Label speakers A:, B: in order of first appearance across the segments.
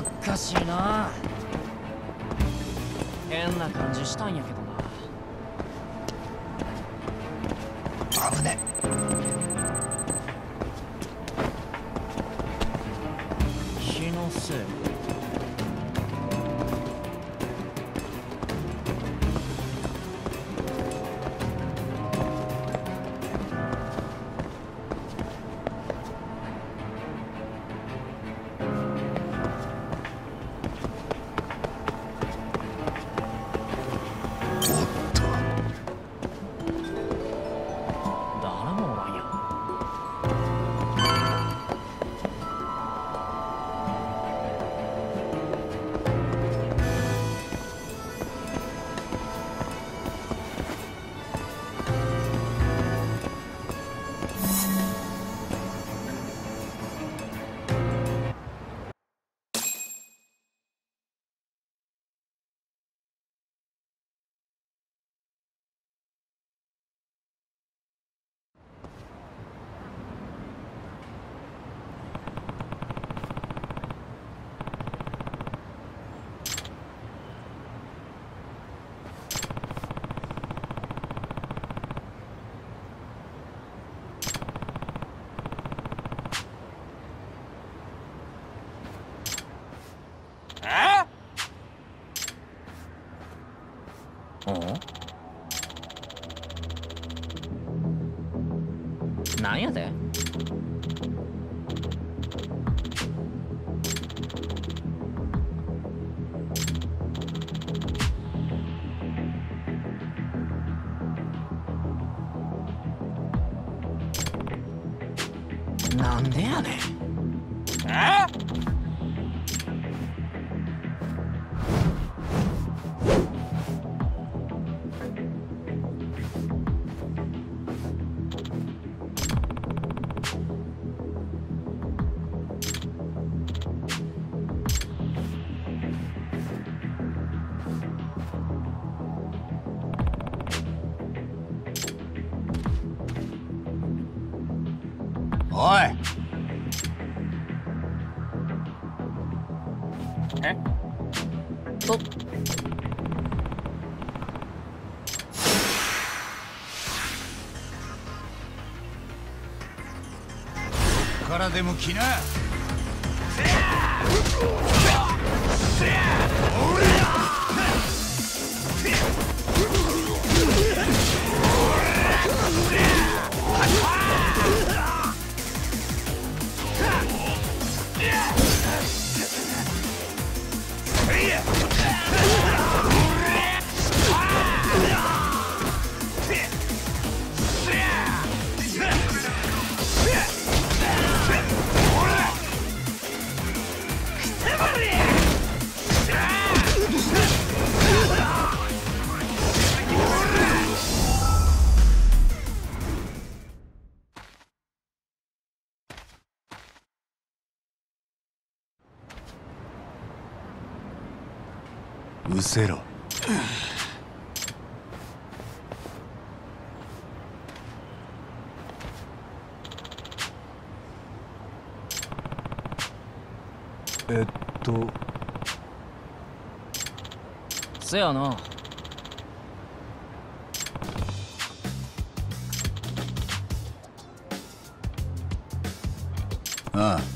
A: おかしいな。変な感じしたんやけどな。
B: 危ね。
A: 気のせい。なんやで？なんでやねん。
B: おい。からでも来な。うせろ。
A: せやな。
B: ああ。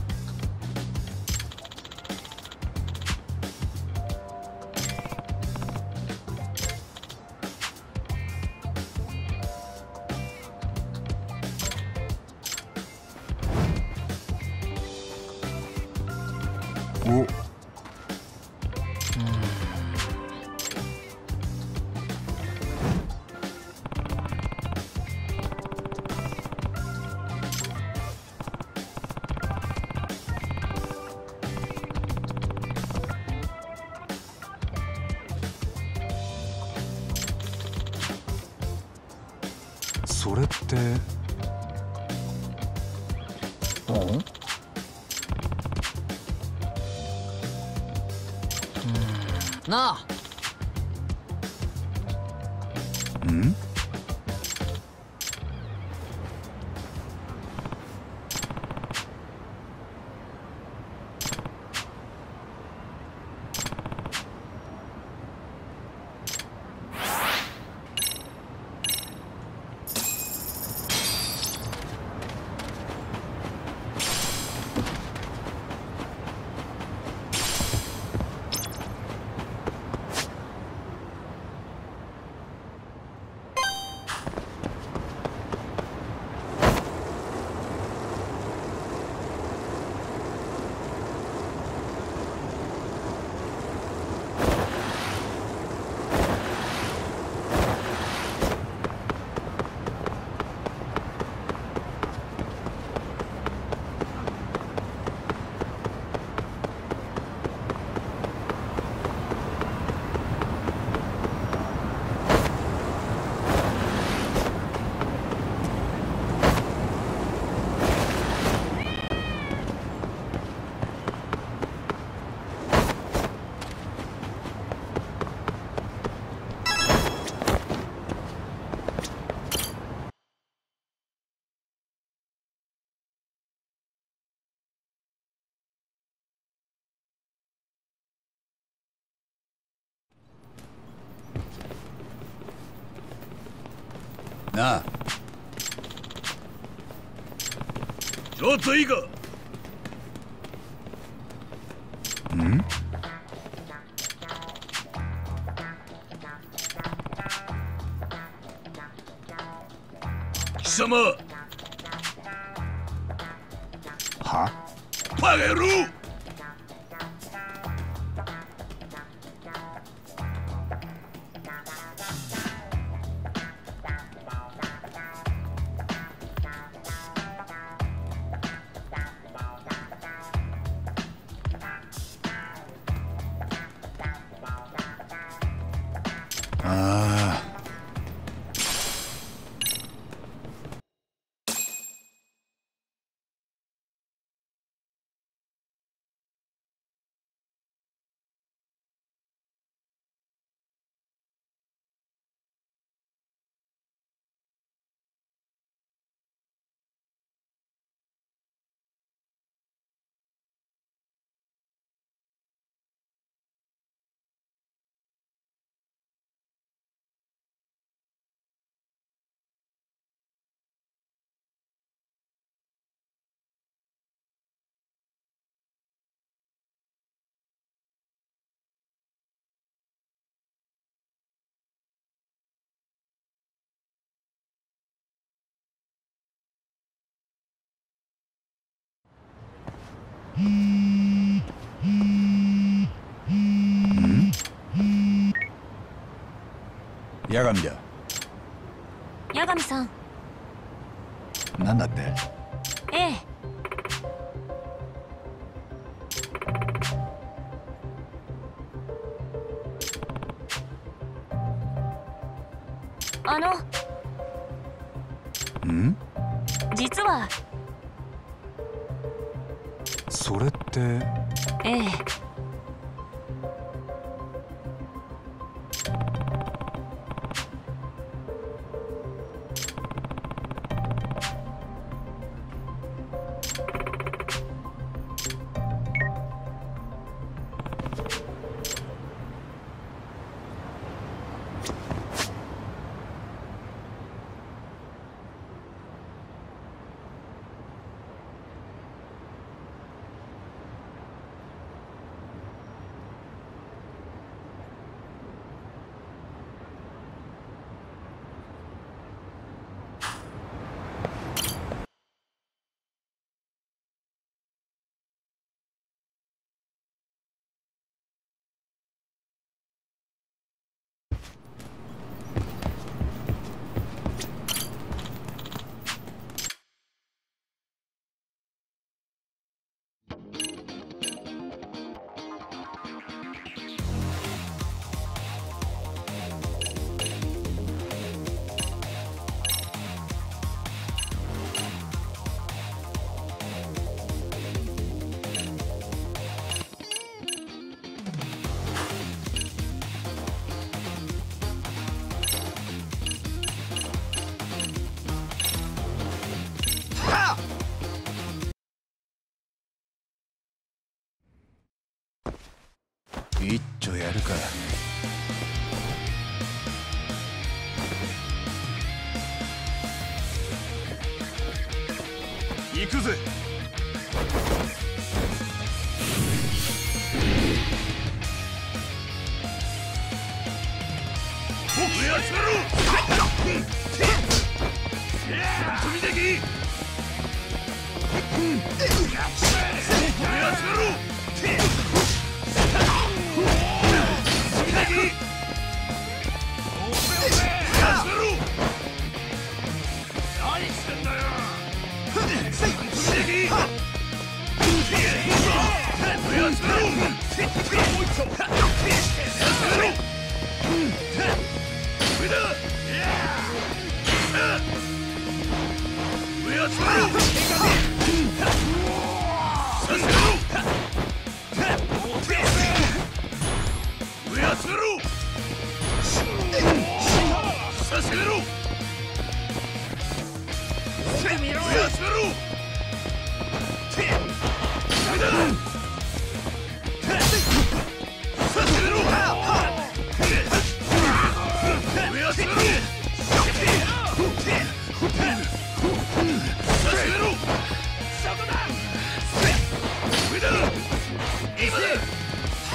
B: お。それって。
A: なあ。
B: ん？ なあ。
C: ちょっといいか。
B: ん？
C: 貴様。
B: は？
C: バカ野郎。
B: ああ。八神だ。
D: 八神さん。
B: なんだって？
D: ええ。
B: ん？
D: 実は。
B: それって。
D: ええ。
B: 一丁やるか。
C: 行くぜ。僕やっちまろ。飛び出き。やっちまろ。上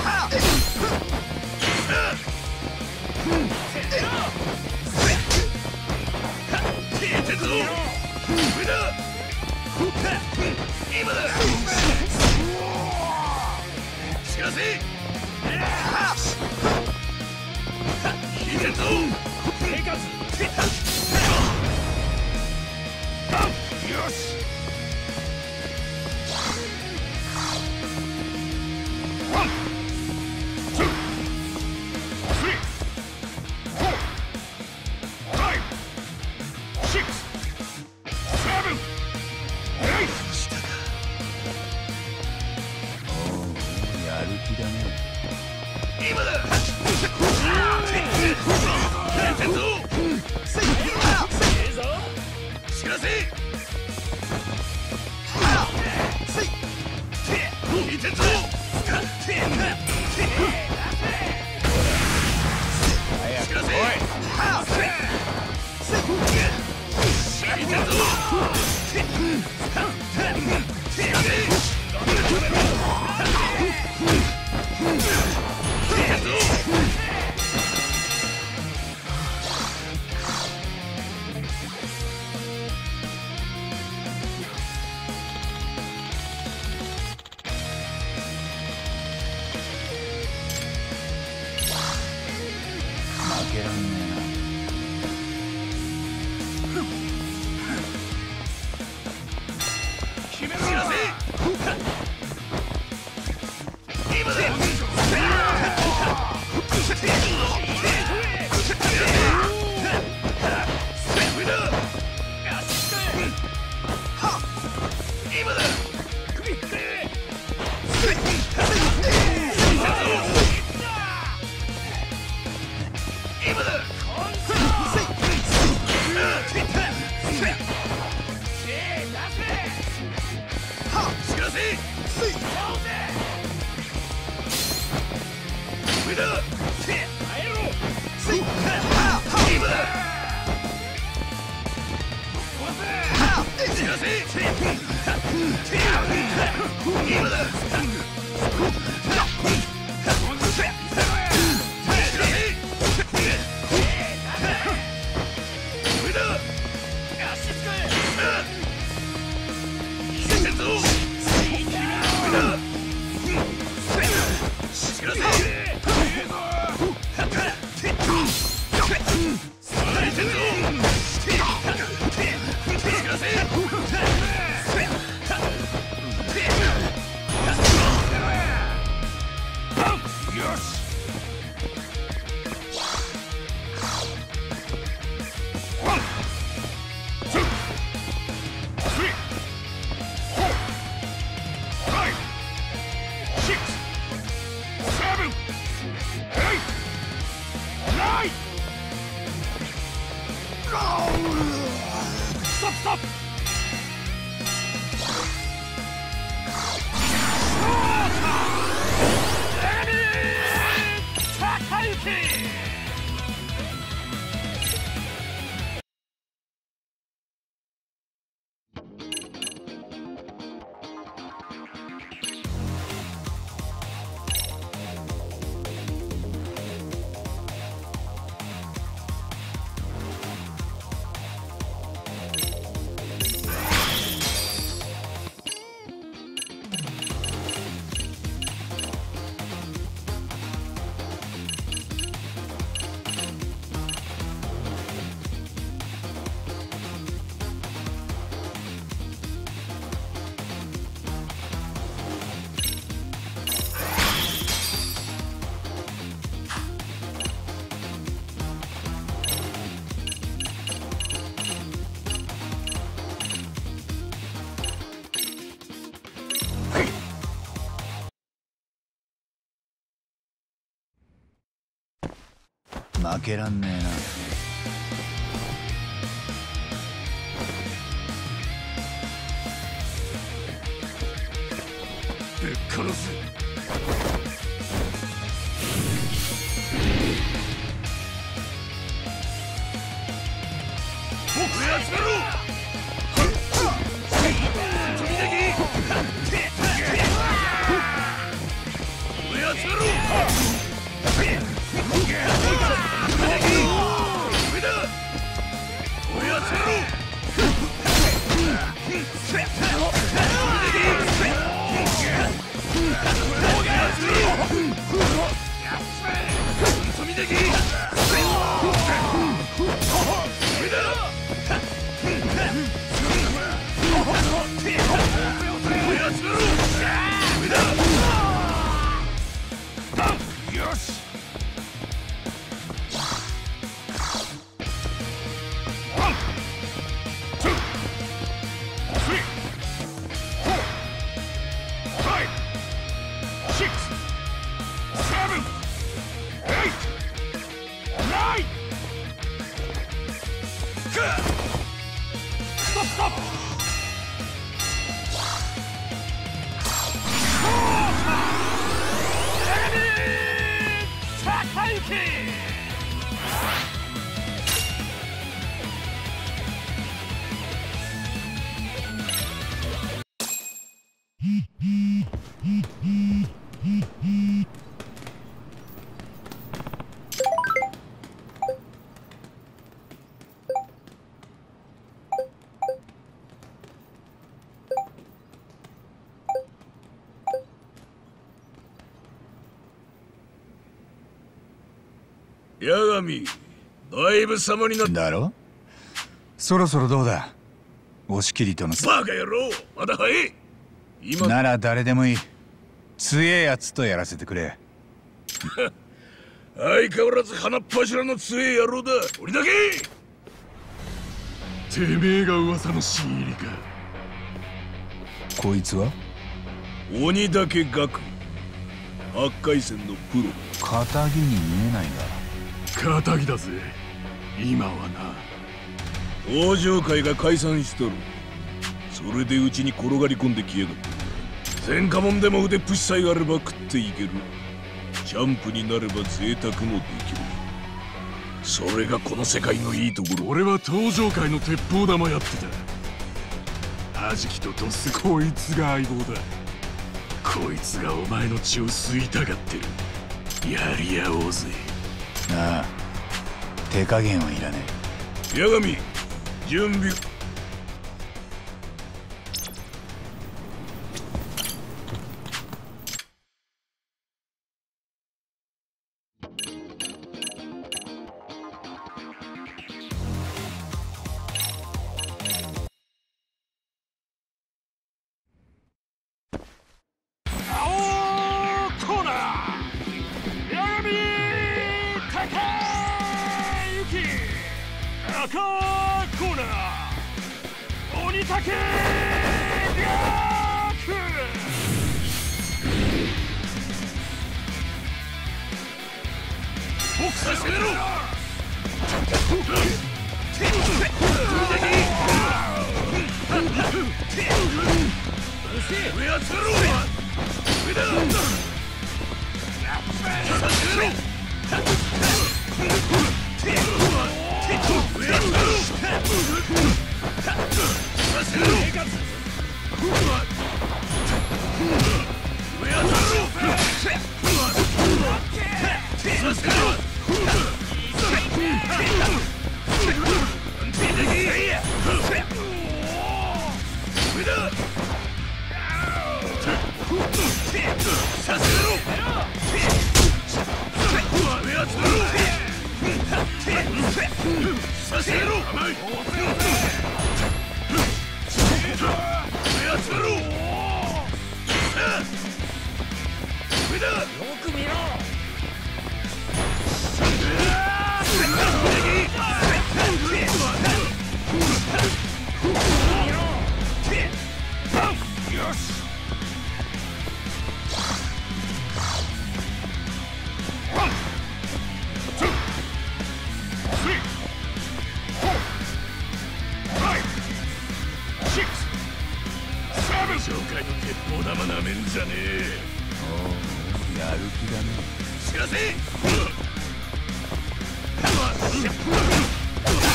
B: 負けらんねえな。負けらんねえな。
C: ぶっ殺す。僕やつだろ。飛び出き。上集めろ。よし。八神、だいぶ様になった。
B: だろ。そろそろどうだ、押切との。
C: バカ野郎、まだ早い。
B: 今なら誰でもいい。強えやつとやらせてくれ。
C: 相変わらず鼻っ柱の強え野郎だ。俺だけ。てめえが噂の新入りか。
B: こいつは
C: 鬼だけ学、八回戦のプロ。
B: 肩着に見えないが。
C: 肩着だぜ今はな。王城会が解散しとる。それでうちに転がり込んできやがった。前科者でも腕っぷしさえあれば食っていける。チャンプになれば贅沢もできる。それがこの世界のいいところ。俺は東城会の鉄砲玉やってた。アジキとドス、こいつが相棒だ。こいつがお前の血を吸いたがってる。やり合おうぜ。
B: ああ、手加減はいらね
C: え。八神、準備。赤コーナー鬼竹逆僕させろ。上やつろ。上だ。させろ。紹介の鉄砲玉なめんじゃねえ。
B: おお、やる気だね。
C: 知らせ。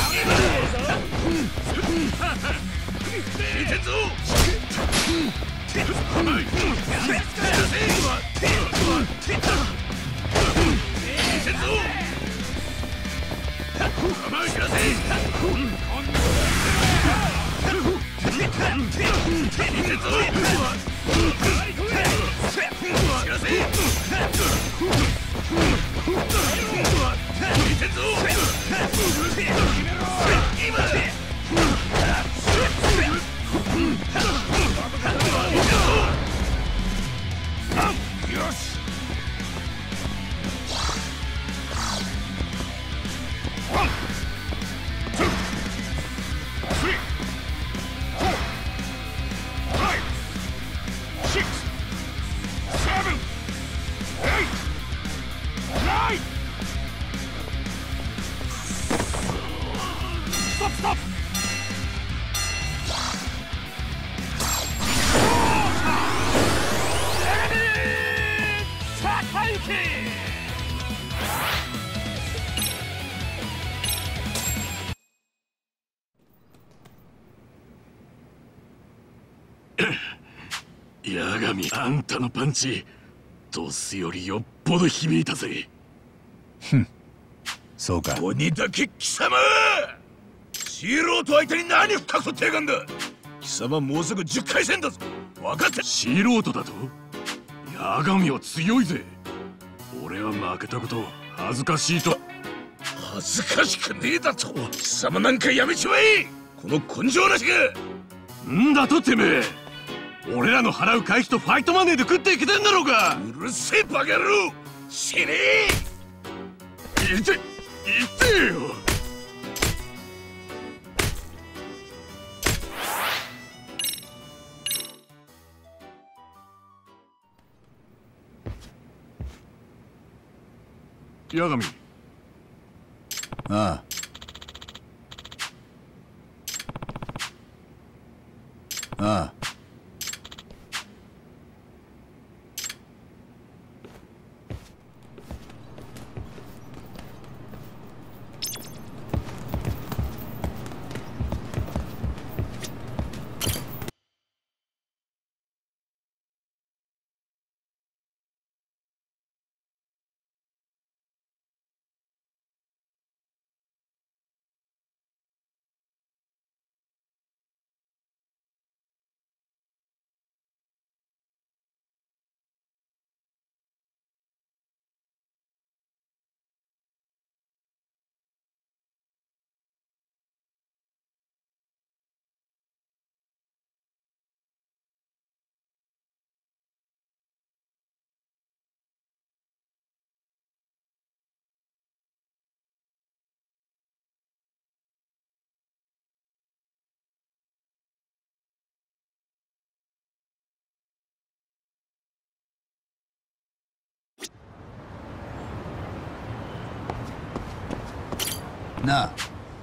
C: 聞いてんぞ。 八神、あんたのパンチドスよりよっぽど響いたぜ。
B: そうか。
C: 鬼だけ貴様、素人相手に何深くと手がんだ。貴様もうすぐ10回戦だぞ。分かって。素人だと？八神は強いぜ。俺は負けたこと恥ずかしいと。恥ずかしくねえだと。貴様なんかやめちまえ、この根性なしが。んだとてめえ、俺らの払う会費とファイトマネーで食っていけてんだろうが。うるせえバカ野郎、死ねえ。言ってよ。八神。
B: ああ。ああ。なあ。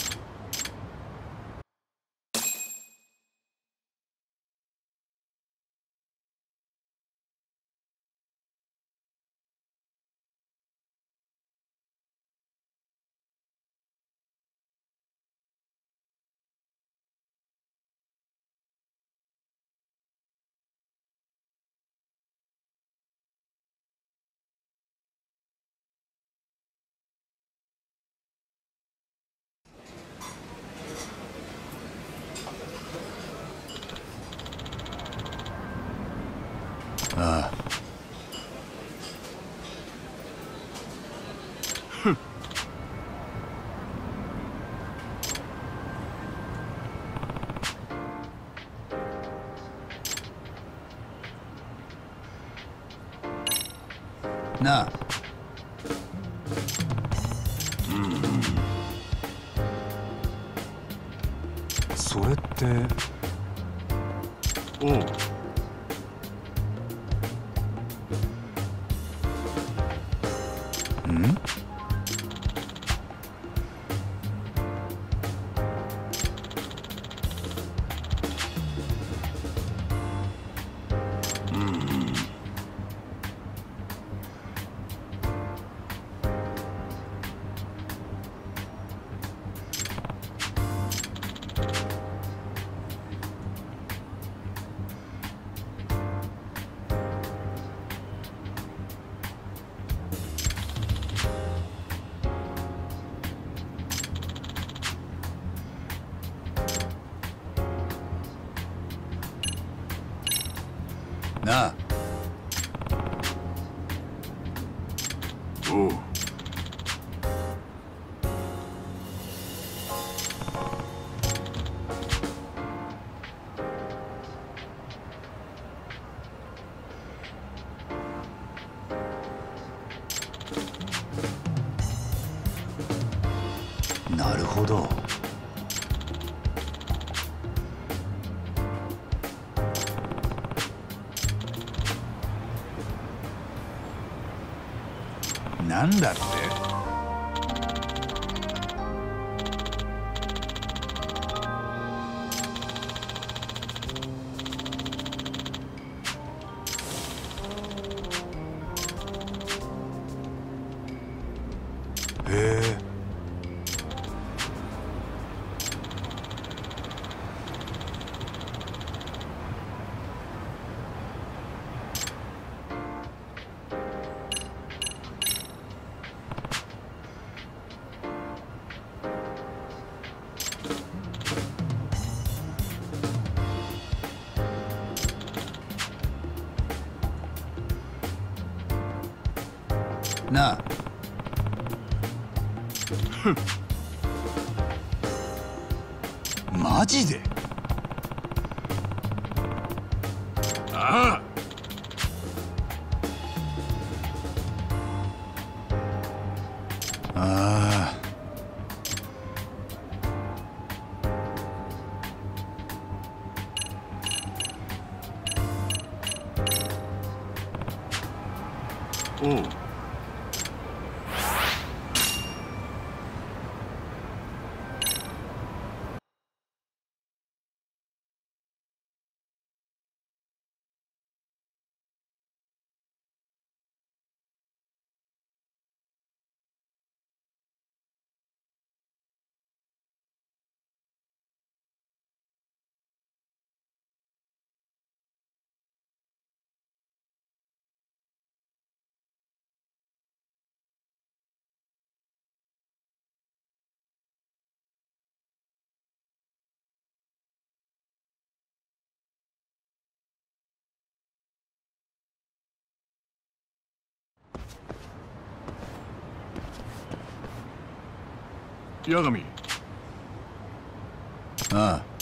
B: ああ。なあ。
E: それって
C: おう。
B: ん？ なあ。
C: おう。
B: なるほど。なんだって？へえ。なあ。マジで？
C: あ
B: あ。ああ。
C: おう。八神。
B: ああ。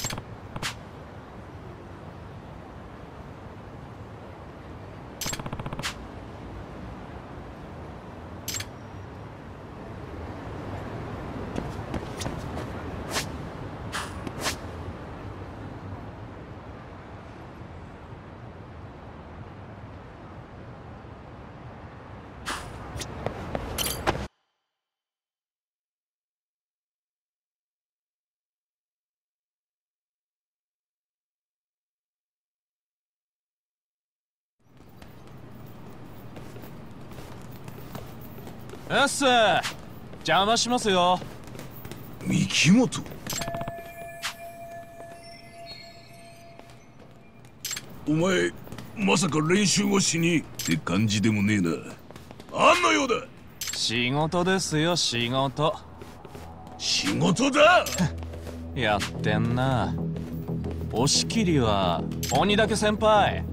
A: うっす。邪魔しますよ。
C: 三木本。お前まさか練習をしにって感じでもねえな。あんのようだ。
A: 仕事ですよ、仕事。
C: 仕事だ。
A: やってんな。押し切りは鬼だけ先輩。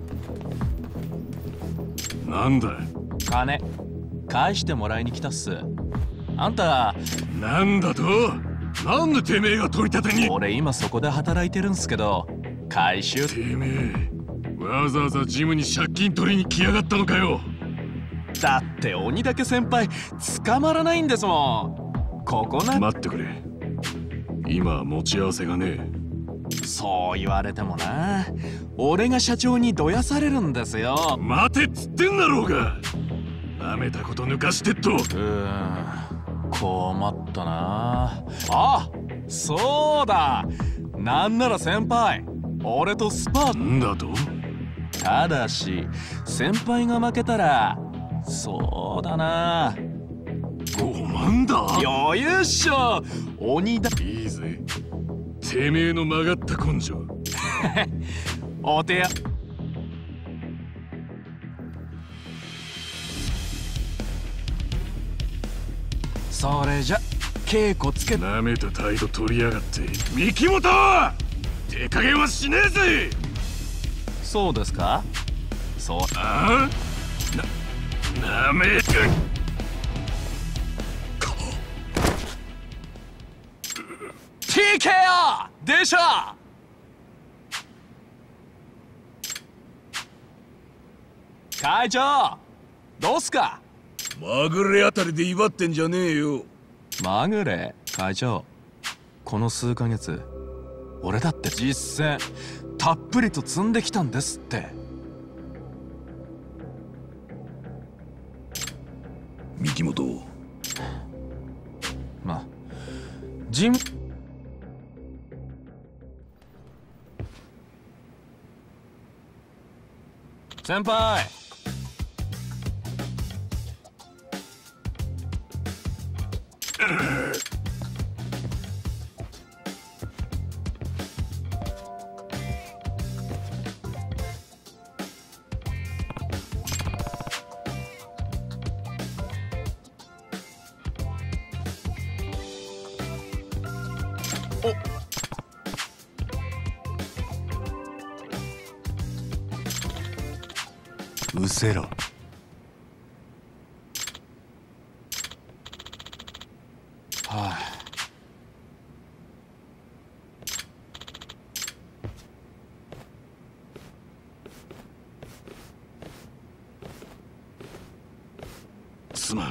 C: なんだ。
A: 金返してもらいに来たっす。あんた
C: なんだと。なんでてめえが取り立てに。
A: 俺今そこで働いてるんすけど、回収。
C: てめえわざわざジムに借金取りに来やがったのかよ。
A: だって鬼だけ先輩捕まらないんですもん。ここな。
C: 待ってくれ。今は持ち合わせがねえ。
A: そう言われてもな。俺が社長にどやされるんですよ。
C: 待てっつってんだろうが。なめたこと抜かしてっと。
A: 困ったなあ。そうだ。なんなら先輩俺とスパー。
C: んだと。
A: ただし先輩が負けたらそうだな
C: 5万だ。
A: 余裕っしょ。鬼だ。
C: いいぜてめえの曲がった根性。
A: お手や。それじゃ稽古つけ。
C: なめた態度取りやがって。三木本手加減はしねえぜ。
A: そうですか。 そう。
C: ああ、なめる。
A: TKO でしょ。会長どうすか。
C: まぐれあたりで威張ってんじゃねえよ。
A: まぐれ会長、この数ヶ月俺だって実践たっぷりと積んできたんですって。
C: 三木本、
A: まあジム先輩、
B: 失せろ。
A: はあ、
C: すまん。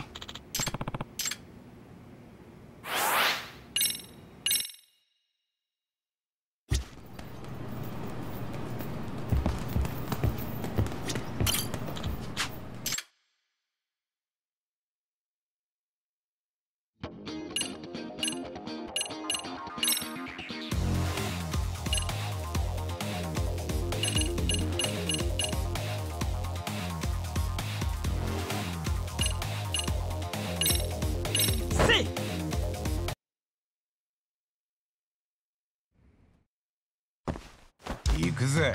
B: 行くぜ。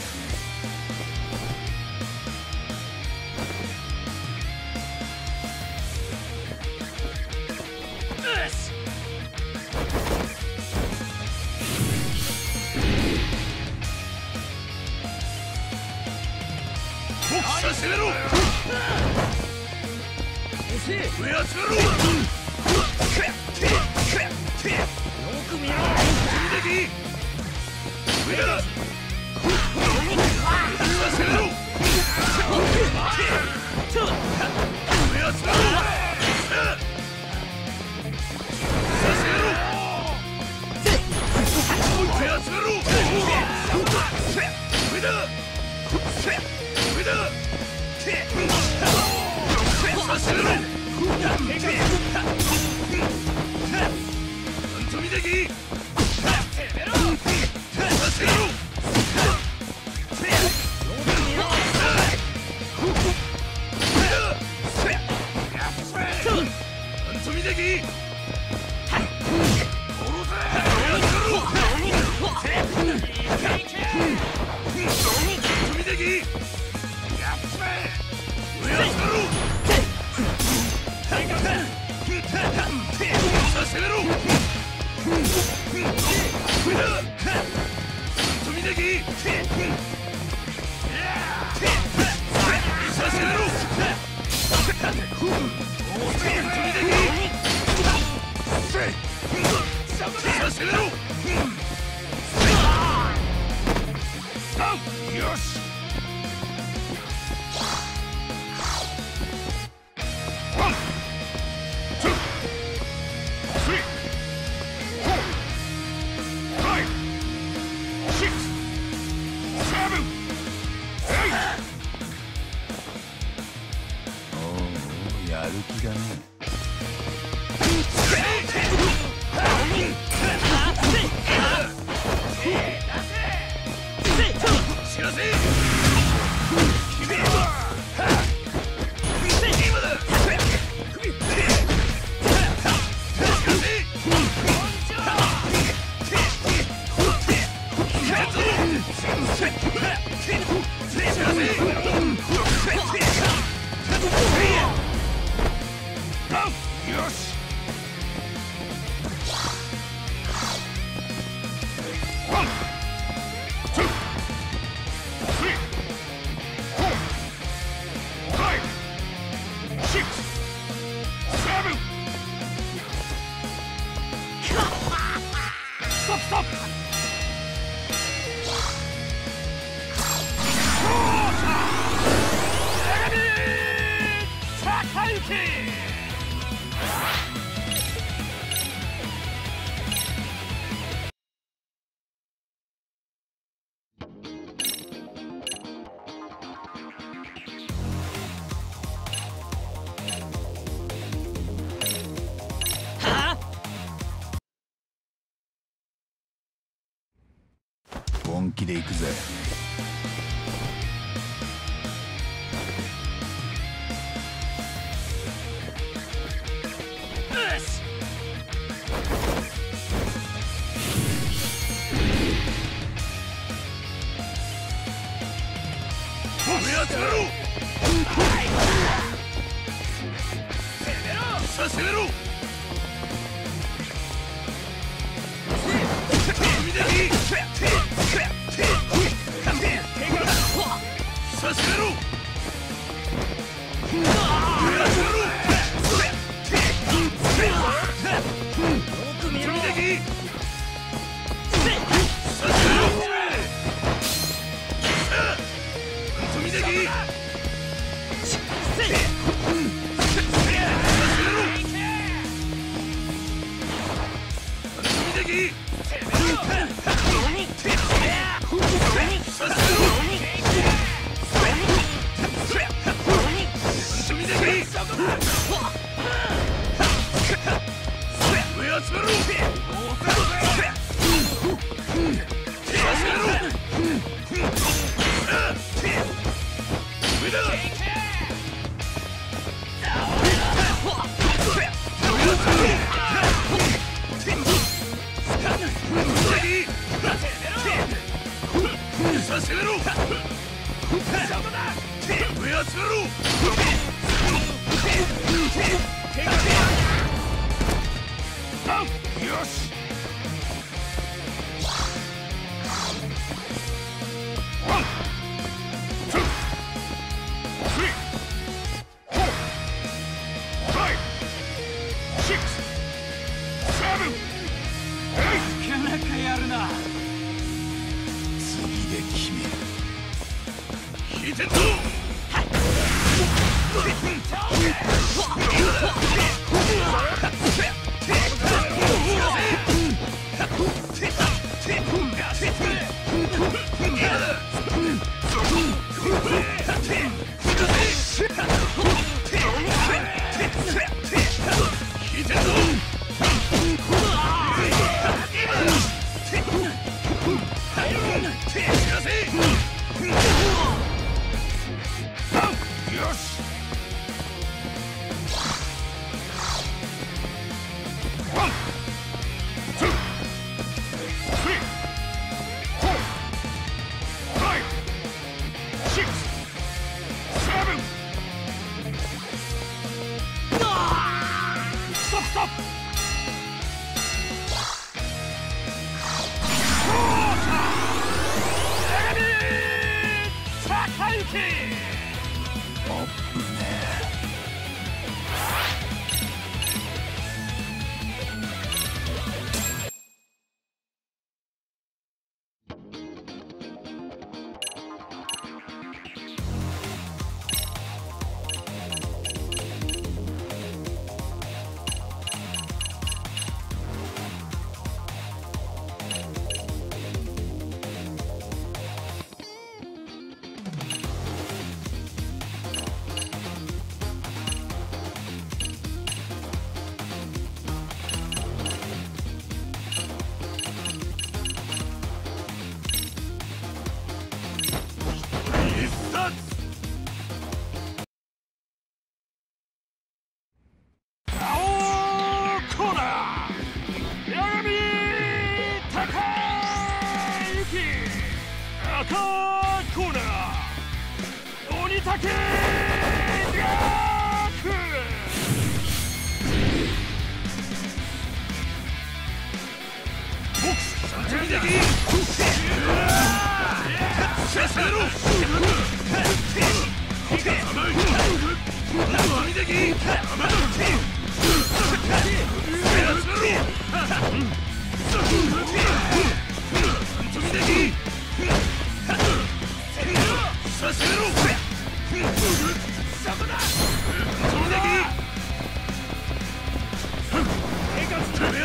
C: させろ。上集めろ。よく見ろ。上だ。させろ。上集めろ。させろ。上集めろ。上だ。上だ。させろ。なんと見てき。させろ。なんと見てき。させろ。飛び出き。させろ。させろ。よし。
B: やる気だね。
C: 知らせ。Go!
B: 本気で行くぜ。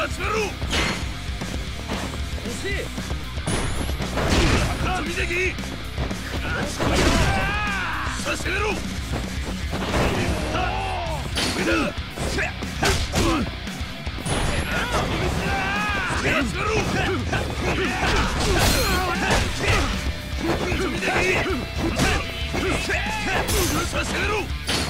C: 集めろ。惜しい。高見敵。させめろ。上だ。集めろ。させめろ。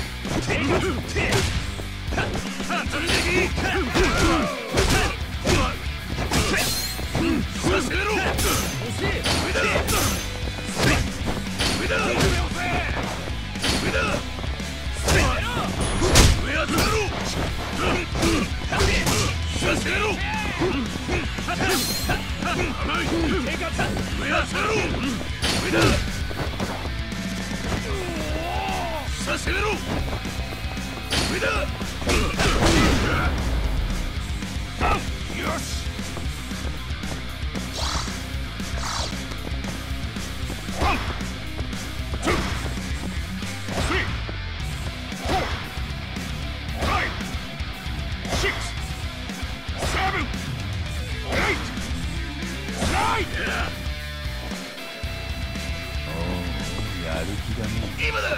B: やる気だね。
C: 今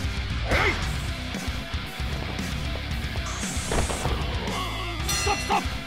C: だ。Stop!